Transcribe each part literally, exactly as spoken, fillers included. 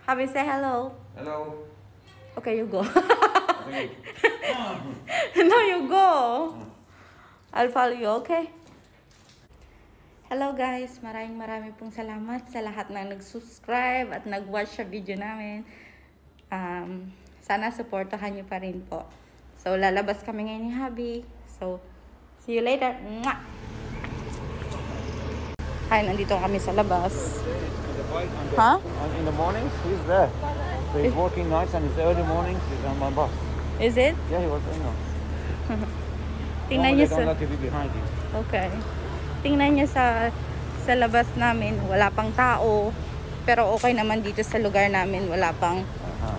Happy, say hello. Hello. Okay, you go. Okay. No, you go. I'll follow you, okay? Hello guys, maraming maraming pong salamat sa lahat na nag-subscribe at nag-watch sa video namin. Um, sana supportahan nyo pa rin po. So, lalabas kami ngayon ni Habi. So, see you later. Mwah! Ay, nandito kami sa labas. Huh? In the mornings, he's there. So he's working nights and in the early mornings, he's on my bus. Is it? Yeah, he was in there. Tingnan Normally, niyo I don't sa... like to be behind you. Okay. Tingnan niyo sa sa labas namin, wala pang tao. Pero okay naman dito sa lugar namin, wala pang... Uh-huh.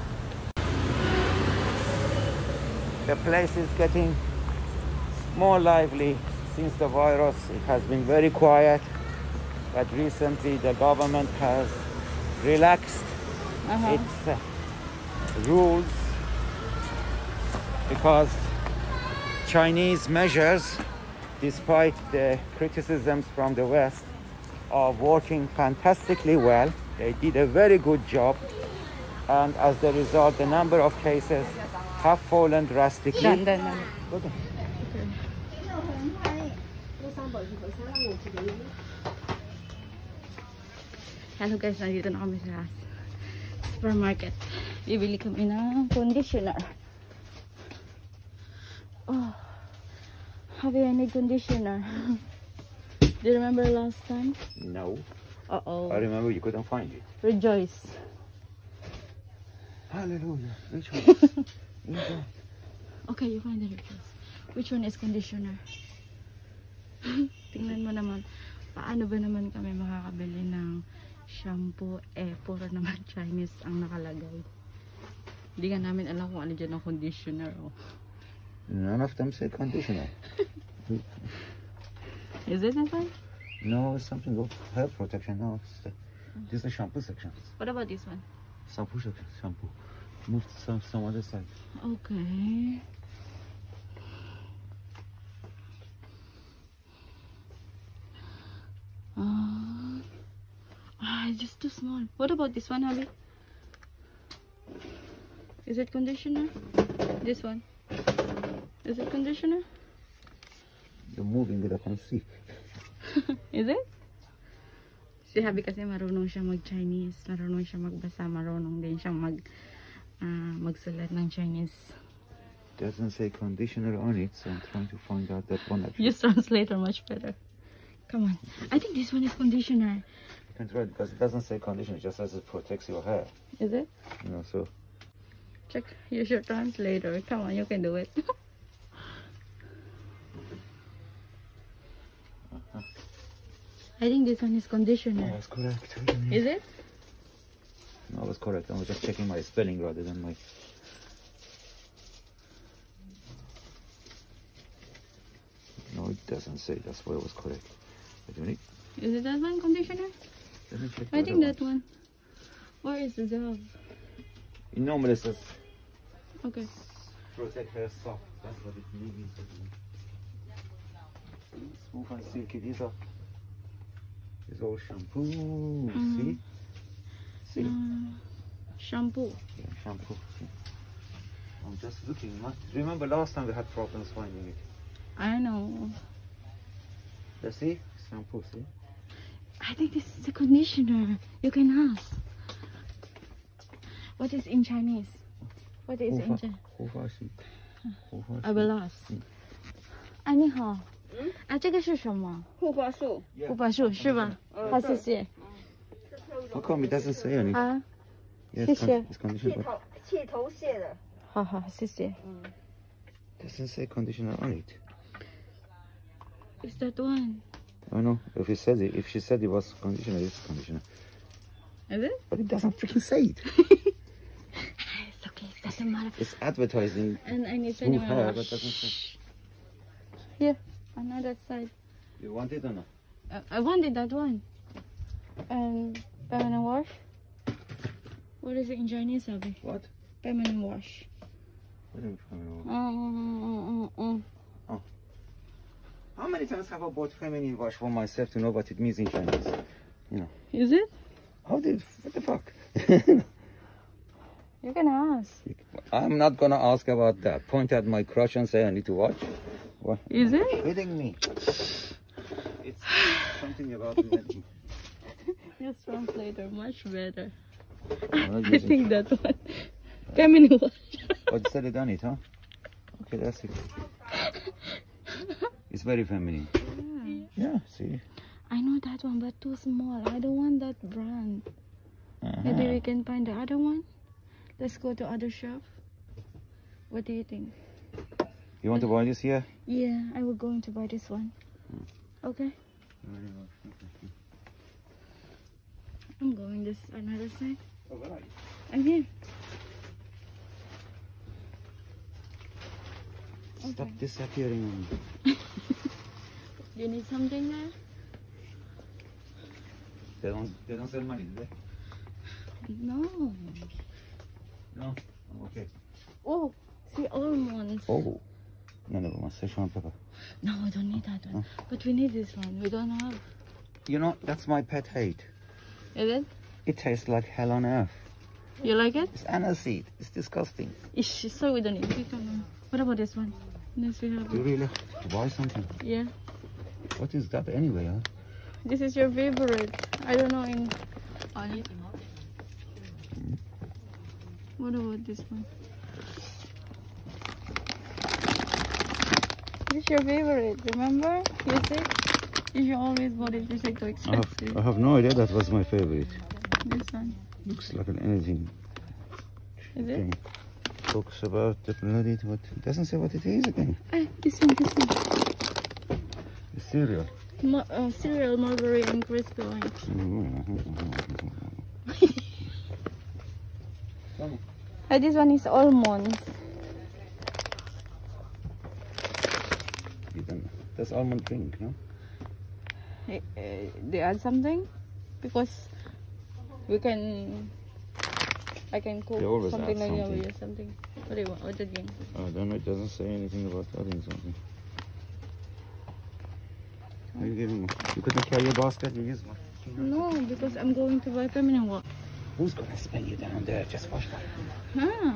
The place is getting more lively since the virus. It has been very quiet. But recently the government has relaxed Uh-huh. its uh, rules because Chinese measures, despite the criticisms from the West, are working fantastically well. They did a very good job, and as a result the number of cases have fallen drastically. Dan, dan, dan. Okay. Hello guys, nandito na kami sa supermarket. Bibili kami ng conditioner. Oh, Habi, I need conditioner. Do you remember last time? No. Uh-oh. I remember you couldn't find it. Rejoice. Hallelujah. Which one? Which one? Okay, you find the rejoice. Which one is conditioner? Tingnan mo naman. Paano ba naman kami makakabili ng shampoo? Eh, puro naman Chinese ang nakalagay. Hindi nga namin alam kung ano dyan ang conditioner. Oh. None of them say conditioner. Is it that one? No, it's something of hair protection. No, it's the, this is the shampoo section. What about this one? Shampoo section. Shampoo. Move to some, some other side. Okay. Uh, ah, it's just too small. What about this one, Habi? Is it conditioner? This one. Is it conditioner? You're moving it, I can see. Is it? Si Habi kasi marunong siya mag-Chinese. Marunong siya magbasa. Marunong din siya mag, uh, magsulat ng Chinese. Doesn't say conditioner on it, so I'm trying to find out that one actually. Use translator much better. Come on. I think this one is conditioner. You can try it because it doesn't say conditioner, it just says it protects your hair. Is it? You know, so. Check. Use your translator. Come on, you can do it. Uh-huh. I think this one is conditioner. Oh, that's correct. Is it? No, I was correct. I was just checking my spelling rather than my... No, it doesn't say. That's why I was correct. Wait, wait. Is it that one, conditioner? Doesn't check I the think other that one. Where is the dove? It normally says Okay. protect hair soft. That's what it means. Smooth and silky. These are, these are all shampoo. Mm-hmm. See? See? Uh, shampoo. Yeah, shampoo. See? I'm just looking. Remember last time we had problems finding it. I know. Let's see? Shampoo, see? I think this is a conditioner. You can ask. What is in Chinese? What is in Chinese? 护发素，护发素。 I will ask. 啊，你好。嗯。啊，这个是什么？ 护发素。 护发素是吧？好，谢谢。 How come it doesn't say anything? 啊， Yes, 谢谢。 it's conditioner, 剃 but 头剃头屑的。 好好，谢谢。 doesn't say conditioner on it. Is that one? I know. If it says it, if she said it was conditioner, it's conditioner. Is it? But it doesn't freaking say it. It's okay. It doesn't matter. It's advertising And I need smooth to hair, but doesn't say. Here, another side. You want it or not? Uh, I wanted that one. And feminine wash. What is it in Chinese, Abby? What? Feminine wash. What do you mean? Mm, mm, mm, mm. How many times have I bought feminine wash for myself to know what it means in Chinese? You know. Is it? How did? What the fuck? You can ask. I'm not gonna ask about that. Point at my crotch and say I need to watch. What? Is it? Kidding me? It's something about me. Use translator, much better. I'm not I using- think that one. Feminine watch. Oh, it's already done it, huh? Okay, that's it. It's very feminine. Yeah. Yeah, see? I know that one, but too small. I don't want that brand. Uh-huh. Maybe we can find the other one. Let's go to other shop. What do you think? You want to buy this here? Yeah, I will going to buy this one. Okay. I'm going this another side. Oh, where are you? I'm here. Stop Okay. disappearing on me. You need something there? They don't, they don't sell money, do they? No. No? I'm okay. Oh, see almonds. Oh. No, never mind. Szechuan pepper. No, we don't need that one. But we need this one. We don't have. You know, that's my pet hate. Is it? It tastes like hell on earth. You like it? It's aniseed. It's disgusting. Ish, so we don't need it. What about this one? Yes, we have You it. really have to buy something. Yeah. What is that anyway, huh? This is your favorite. I don't know in... What about this one? This is your favorite, remember? You said you should always bought it. You said too I expensive. have, I have no idea that was my favorite. This one. Looks like an anything. Is it? Thing. Talks about the bloody, what, it doesn't say what it is again. Ah, this one, this one. The cereal. Ma uh, cereal, Marlboro and crispy orange. Ah, this one is almonds. You don't, that's almond drink, no? Eh, eh, they add something? Because we can... I can cook They always something add like something. that. Something. What do you want? What do you think? I don't know, it doesn't say anything about adding something. Are you giving me? You couldn't carry your basket, you use one. No, because I'm going to buy feminine watch. Who's gonna spell you down there? Just wash that. Huh?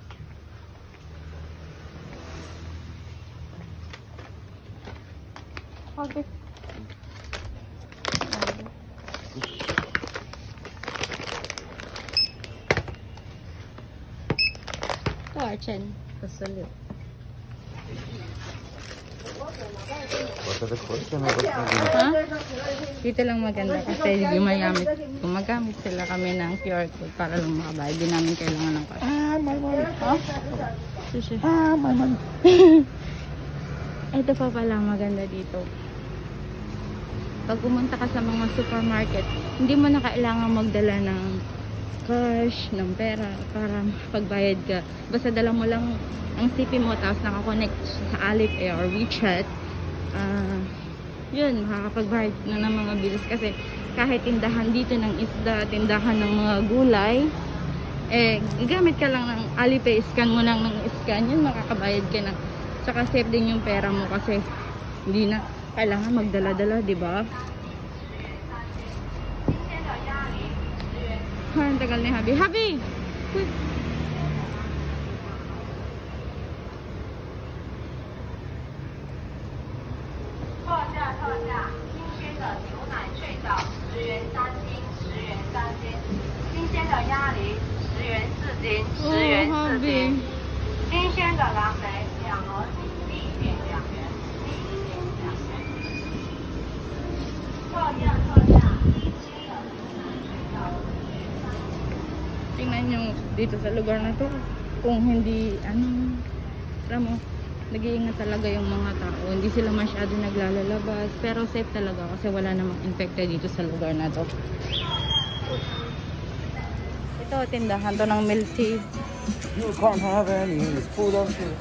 Okay. Ito, Archen. Pasalip. What are the question about that? Ha? Dito lang maganda kasi gumagamit, gumagamit sila kami ng Q R code para lang makabayad. Di namin kailangan ng cash. Ah, my money. Ha? Sushi. Ah, my money. Ito pa pala maganda dito. Pag pumunta ka sa mga supermarket, hindi mo na kailangan magdala ng cash, ng pera para pagbayad ka. Basta dala mo lang ang C P mo tapos nakakonect sa Alipay or WeChat. Uh, yun, makakapagbayad na ng mga bills kasi kahit tindahan dito ng isda, tindahan ng mga gulay, eh, gamit ka lang ng Alipay, scan mo lang ng scan, yun makakabayad ka na. Saka safe din yung pera mo kasi hindi na kailangan magdala-dala, di ba? Ha, ang tagal ni Habi. Habi! Quick! Tingnan nyo dito sa lugar na to kung hindi ano, alam mo, nag-iingat talaga yung mga tao, hindi sila masyado naglalabas pero safe talaga kasi wala namang infected dito sa lugar na to. Ito, tindahan to ng milk tea. You can't have any. It's food on food.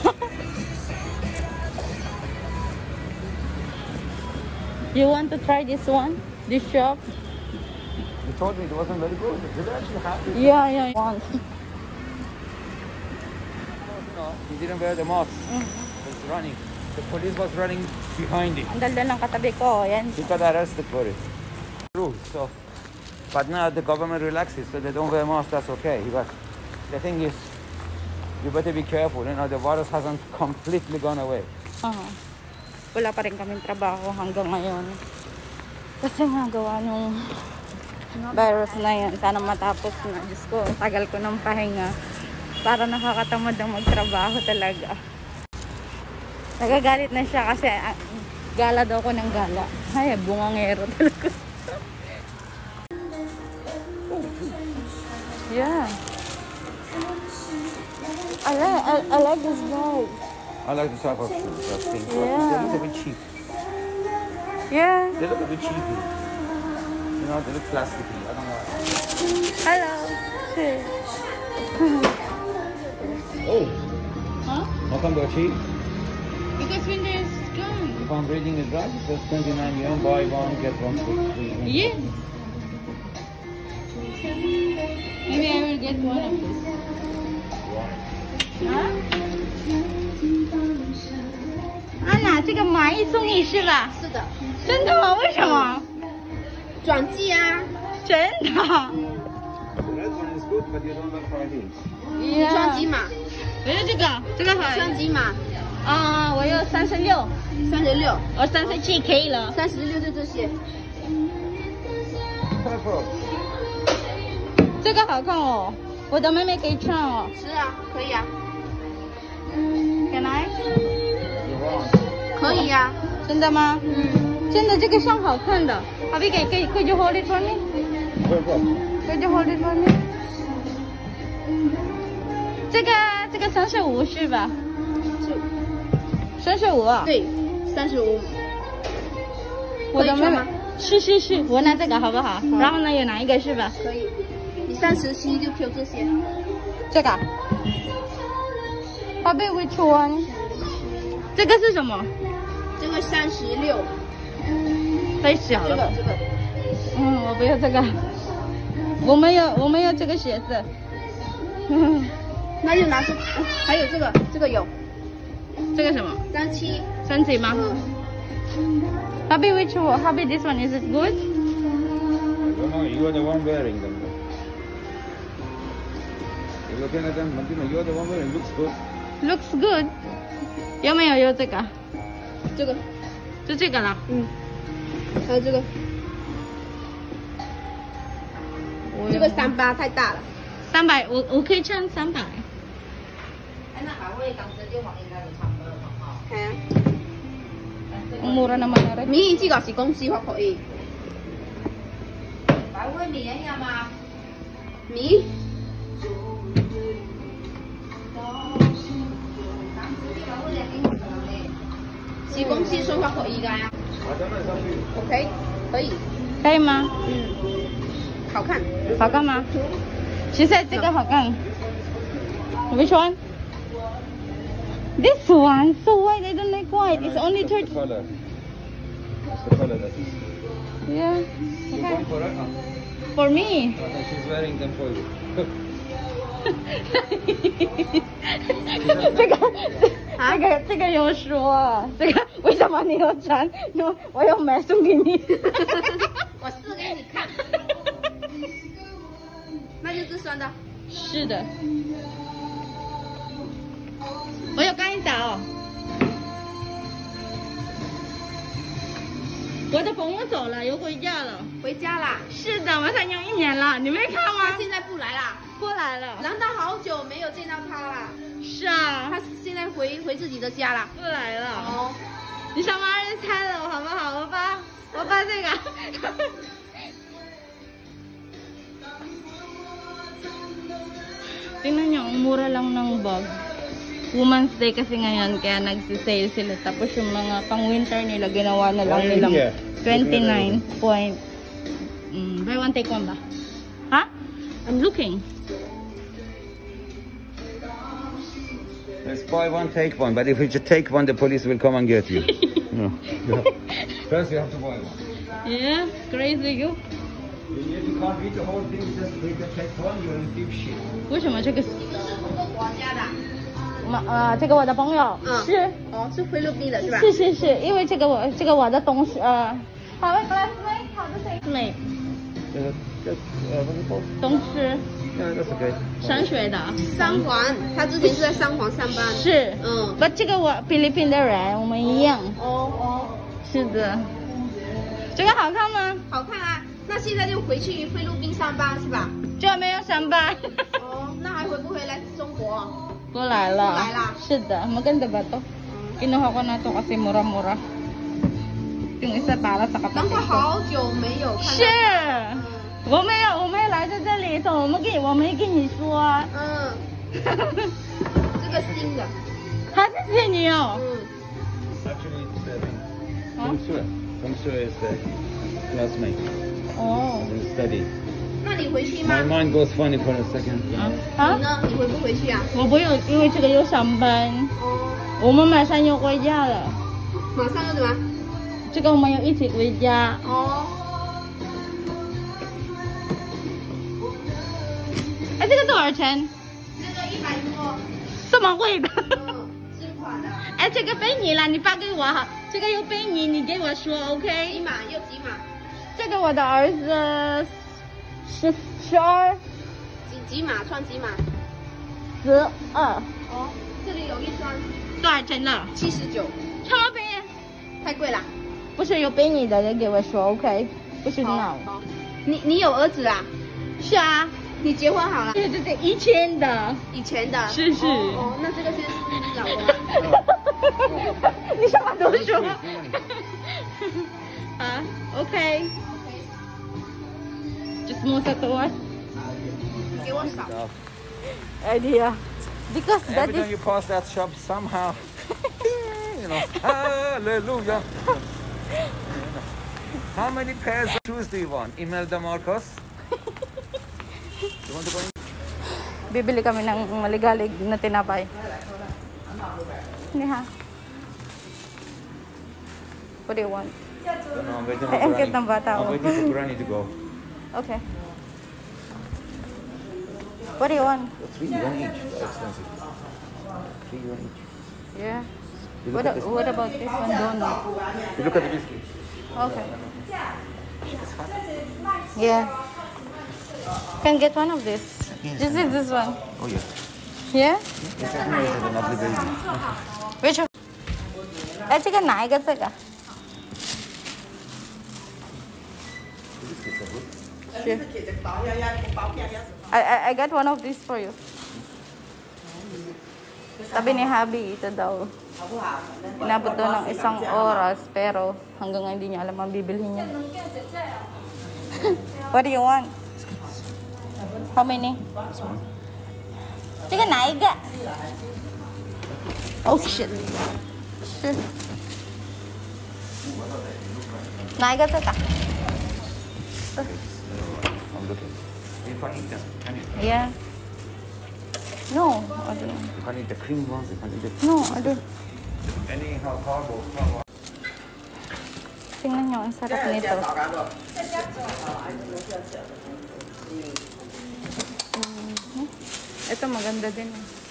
You want to try this one? This shop? You told me it wasn't very good. Did they actually have it? Yeah, yeah. Once. No, he didn't wear the mask. Mm. He was running. The police was running behind him. Ang daldal ng katabi ko, yan. He got arrested for it. True. So, but now the government relaxes, so they don't wear masks. That's okay. But the thing is, you better be careful. You know, the virus hasn't completely gone away. Uh, wala pa rin kaming trabaho hanggang ngayon. Kasi nga gawa nung virus na yan. Sana matapos na. Diyos ko, tagal ko ng pahinga. Para nakakatamad ang magtrabaho talaga. Nagagalit na siya kasi uh, gala daw ko ng gala. Ay, bungangero talaga. Yeah. I like, I, I like this bag. I like the type of shoes, I think. But Yeah. they look a bit cheap. Yeah. They look a bit cheapy. You know, they look plasticky. I don't know. Hello. Sure. Oh, Huh? how come they're cheap? Because winter is gone. If I'm reading it right, it says twenty-nine yuan, buy one, get one for free. Yes. Maybe I will get one of this. Huh? 安娜，这个买一送一是吧？ 是的， 真的吗？为什么？ 转寄啊， 真的 The red one is good, but you don't like high heels. 你穿几码？ 我要这个，这个好。 穿几码？ 啊，我要三十六， 三十六， 我三十七可以了。 三十六就这些。 Purple. 这个好看哦，我的妹妹可以穿哦。 是啊，可以啊， Can I？ You want? 可以呀、啊。 真的吗？ 嗯， 真的，这个上好看的。阿比给给可以 hold it for me？ Purple. 可以 hold it for me？ 这个这个三十五是吧？ 是， 三十五啊？ 对，三十五。 我的妹妹可以穿吗是是是，我拿这个好不好？然后呢，有哪一个是吧？ 可以，你三十七就 Q 这些。 这个。阿比 which one？ 这个是什么？ 这个三十六， 太小了吧。 这个这个， 嗯，我不要这个。我没有，我没有这个鞋子。 那就拿这，哎还有这个，这个有这个什么？ 三七， 三级吗？ 嗯， Happy which one? Happy this one, is it good? I don't know, you are the one wearing them. You're looking at them, Martina, you're the one wearing, looks good. Looks good. 有没有有这个？ 这个， 就这个了。 嗯，还有这个，这个三八太大了。 三百，我我可以穿三百。 哎，那还会讲这句话应该就差不多了哈。係啊。 Ang mura naman na rin. 米這個是公司可以。 百位米人呀嘛？ 米。是公司說法可以㗎呀。OK，可以。 可以嗎？ 嗯。好看。 好看嗎？其實這個好看。Which one? This one, so white. I don't like white. It's only That's the thirty. color. It's the color that is. Yeah. You Okay. want for her? For me. Uh, she's wearing them for you. 这个这个这个有说，这个为什么你要穿？因为我要买送给你。 我试給你看。那就是酸的。 是的。我有干一找。我的朋友走了，又回家了。 回家啦。 是的，马上要一年了，你没看吗？ 他现在不来啦。 不来了。 难道好久没有见到他啦？ 是啊。 他现在回回自己的家啦。 不来了。 哦。 你想帮人猜了好不好？我把我把这个。Tingnan nyo, ang mura lang ng bag. Women's Day kasi ngayon, kaya nagsisale sila. Tapos yung mga pang-winter nila, ginawa na lang nilang twenty-nine point. Mm, buy one, take one ba? Ha? I'm looking. Let's buy one, take one. But if you just take one, the police will come and get you. No. You have, first, you have to buy one. Yeah, crazy you. If you can't read the whole thing, just take, take one, you're in deep shit. 为什么这个是？ 我家的。 呃，这个我的朋友、 嗯、 是哦，是菲律宾的是吧？ 是是是，因为这个我这个我的东西呃，好的 classmate， 好的 classmate。 Yeah, just uh, what's it called? 东师 Yeah, that's okay. 山水的。 三环，他之前是在三环上班。 是， 嗯。 不，这个我菲律宾的人，我们一样。 哦哦。 是的。这个好看吗？ 好看啊！那现在就回去菲律宾上班是吧？ 这没有上班。 哦，那还回不回来中国？ 过来了。 过来啦。 是的，maganda ba to? Kinuha ko na to kasi mura-mura. Yung isa para sa kapatid ko. 难怪好久没有看到。 是，我没有，我没有来在这里头，我们给我没跟你说。 嗯。这个新的。 好，谢谢你哦。 嗯。 Actually, it's uh, Feng Shui. Feng Shui is the classmate. 哦。 In study. 那你回去吗？ My mind goes funny for a second. 啊？ 你呢？你回不回去啊？ 我不用，因为这个有上班。 哦。 我们马上要回家了。 马上要怎么？ 这个我们要一起回家。 哦。 哎，这个多少钱？ 这个一百多。 这么贵的？ 嗯，新款的。 哎，这个背你了，你发给我哈。这个又背你，你给我说 ，OK？ 几码又几码？ 这个我的儿子十十二。 几几码穿几码？ 十二。 哦，这里有一双。 多少钱的？ 七十九。 超便宜。 太贵了。 不是有背你的人给我说 OK， 不是闹。 你你有儿子啊？ 是啊。 你结婚好了？ 对对对，以前的。 以前的。 是是。 哦，哦那这个是你老公。 你什么都说。啊 ，OK。Just mau satu one。 你给我少。 Idea. Because that Every time is. you pass that shop, somehow, you know, hallelujah. How many pairs of shoes do you want? Imelda Marcos? You want to go in? Bibili kami ng maligalig na tinapay. Hindi ha. What do you want? No, no, I'm waiting for Ay, ang Granny. cute ng bata, I'm oh. waiting for Granny to go. Okay. What do you want? Three yuan each. That's expensive. Three yuan each. Yeah. You What, look at this. what about this one donut? You look at the biscuit. Okay. Yeah. Can get one of this. This is this one. Oh yeah. Yeah? It's a lovely baby. Which one? 哎，这个哪一个？这个？是。I I I got one of these for you. Sabi ni Habi, ito daw. Inabot daw ng isang oras, pero hanggang ngayon hindi niya alam ang bibilhin niya. What do you want? How many? This one. 这个哪一个？ Oh shit！ 是。哪一个？这个？ I'm looking. You can't eat them, can you? Yeah. No, I don't. You can't eat the cream ones. You can't eat the. No, I don't. Anyhow, carbo. carbo. Tingnan nyo, ang sarap nito. Mm-hmm. Ito maganda din.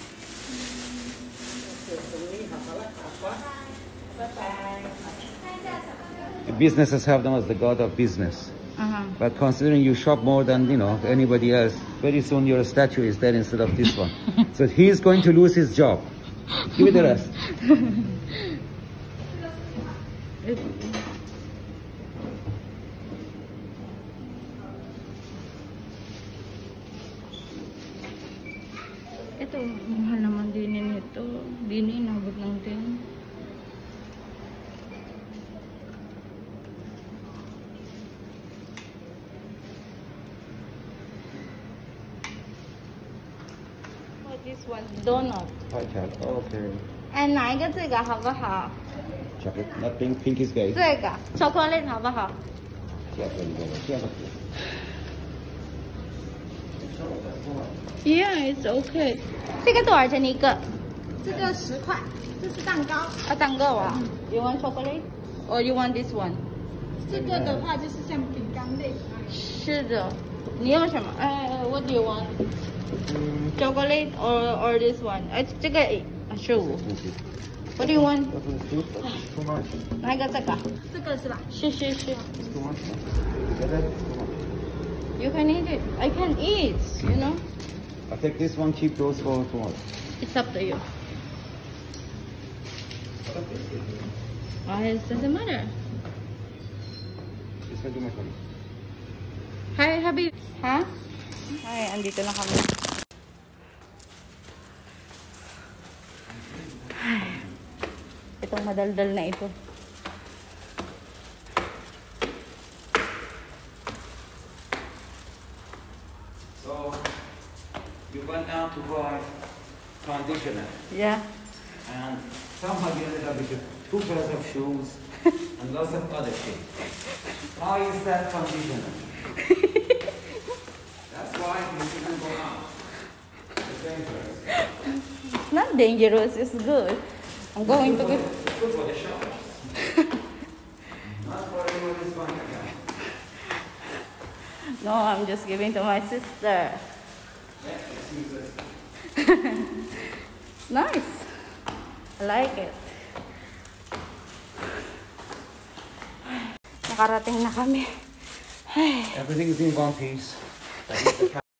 The businesses have them as the god of business. Uh-huh. But considering you shop more than, you know, anybody else, very soon your statue is there instead of this one. So he's going to lose his job. Give it the rest. Ito, mahal naman din ito. Din inabot ng din. This one donut. Pie chart. Okay. 哎，哪一个这个好不好？ Chocolate. Not pink. Pink is gay. 这个巧克力好不好？ Yeah, it's okay. 这个多少钱一个？ 这个十块，这是蛋糕。 啊，蛋糕啊。You want chocolate? Or you want this one? 这个的话就是像饼干类。 是的。你要什么？呃 ，What do you want? Chocolate or or this one? 哎，这个十五。What do you want? Too much. 哪一个这个？ 这个是吧？ 是是是。 Too much. Together? Too much. You can eat it. I can eat, you know. I take this one, keep those for tomorrow. It's up to you. Why it doesn't matter. This one do my phone. Hi, Habib. Ha? Ay, andito na kami. Ay, itong madaldal na ito. So, you went out to buy conditioner. Yeah. And somehow you ended up with two pairs of shoes and lots of other things. How is that conditioner? That's why you shouldn't go out. It's dangerous. It's not dangerous. It's good. I'm going to give... It's good for the showers. Not for anybody's bank account. No, I'm just giving to my sister. Yeah, it's useless. It's nice. I like it. Nakarating na kami. Ay. Everything is in one piece. That is the